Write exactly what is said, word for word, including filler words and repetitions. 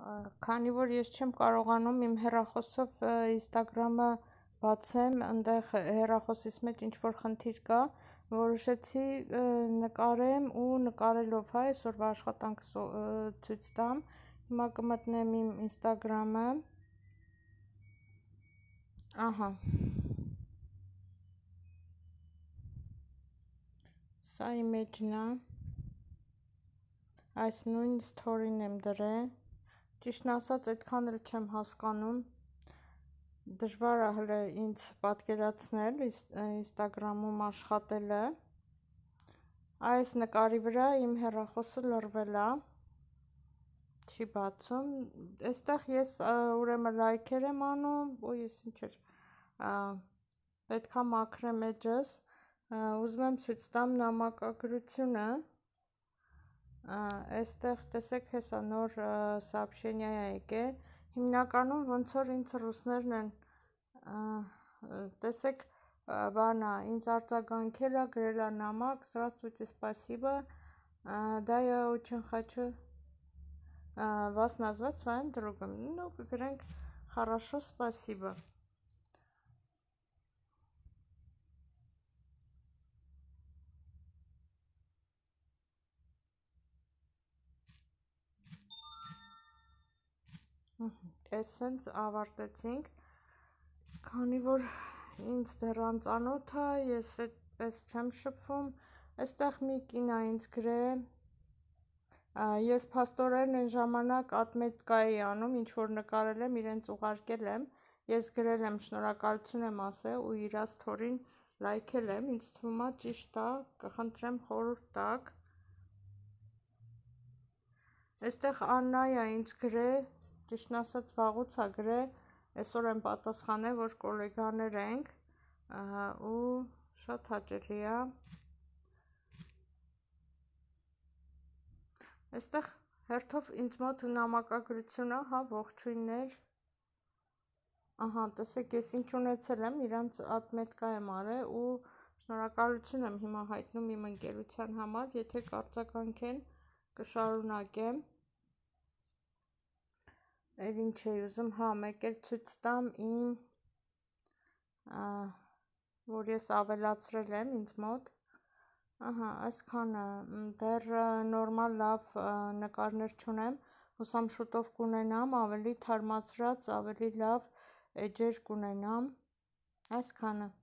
Քանի որ ես չեմ կարողանում իմ հեռախոսով Instagram-ը բացեմ, այնտեղ հեռախոսիս մեջ ինչ-որ խնդիր կա, որոշեցի նկարեմ ու նկարելով հա այսօրվա աշխատանքը ցույց տամ։ Հիմա կմտնեմ իմ Instagram-ը։ Ահա։ Սա image-ն է։ Այս նույն story-ն եմ դրել։ Ճիշտն ասած, այդքան էլ չեմ հասկանում։ Դժվար է հələ ինձ պատկերացնել Instagram-ում աշխատելը։ Այս նկարի վրա իմ հեռախոսը լռվել է։ Չի բացում։ Այստեղ ես ուրեմն լայքեր եմ անում, ու ես ինչ էր, պետքա մաքրեմ էջս, ուզում եմ ցույց տամ նամակագրությունը։ Այստեղ տեսեք, հեսա նոր сообщение է եկել։ Հիմնականում ոնց որ ինձ ռուսներն են, տեսեք, բանա, ինձ արձագանքել է, գրել է նամակ, здравствуйте, спасибо, да, я очень хочу вас назвать своим другом. Ну, кգрենք, хорошо, спасибо. Էսենց ավարտեցինք, քանի որ ինձ դեռ անծանոթ է, ես այդպես չեմ շփվում, այստեղ մի կին է ինձ գրել, ես փաստորեն այն ժամանակ ատմետկա էի անում, ինչ որ նկարել եմ, իրենց ուղարկել եմ, ես գրել եմ շնորհակալություն եմ ասել ու իր story-ին լայքել եմ, ինձ թվում է ճիշտ է, կխնդրեմ խորհուրդ տաք։ Այստեղ Աննայա ինձ գրել, ճիշտն ասած վաղուց է գրել, այսօր եմ պատասխանել, որ գոլեգաներ ենք ու շատ հաճելի է։ Այստեղ հերթով ինձ մոտ նամակագրություն է, հա, ողջույններ։ Ահա, տեսեք, ես ինչ ունեցել եմ, իրանց ատմետկա եմ արել ու շնորհակալություն եմ հիմա հայտնում իմ ընկերության համար, եթե կարձագանքեն, կշարունակեմ։ Էլ ինչ էի ուզում, հա, մեկ էլ ցույց տամ իմ, որ ես ավելացրել եմ ինձ մոտ, ահա, այսքանը, դեռ նորմալ լավ նկարներ չունեմ, հուսամ շուտով կունենամ, ավելի թարմացրած, ավելի լավ էջեր կունենամ, այսքանը։